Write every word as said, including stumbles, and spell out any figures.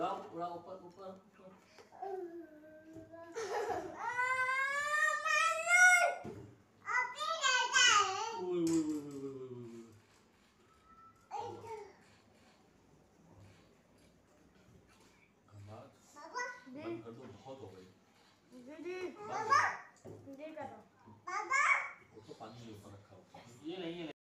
उड़ाओ उड़ाओ ऊपर ऊपर ऊपर। बंद कर दो, बहुत हो गई। दीदी बाबा दे करो वो तो पानी के ऊपर रखा हुआ। ये नहीं, ये नहीं।